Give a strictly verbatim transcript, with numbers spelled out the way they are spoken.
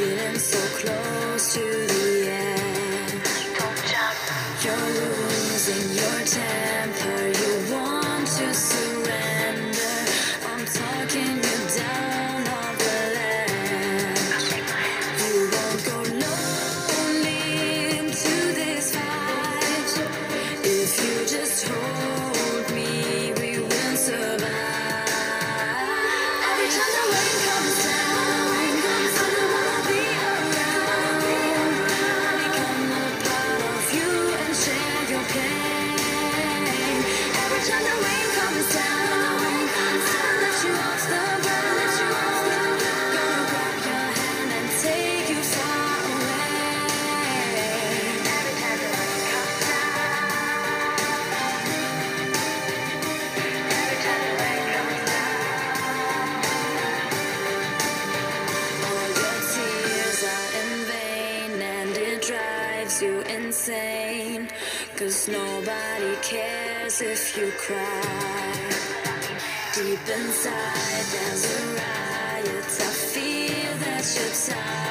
feeling so close to the edge. You're losing your temper, you want to surrender. I'm talking you down off the ledge. You won't go lonely into this fight. If you just hold me, we will survive. Every time the rain comes down, I don't wanna be around. I become a part of you and share your pain. Every time the rain comes down, I'll let you off the ground. Gonna grab your hand and take you far away. Every time the rain comes down, every time the rain comes down, all your tears are in vain and it drives you insane. 'Cause nobody cares if you cry. Deep inside there's a riot, I feel that you're tired.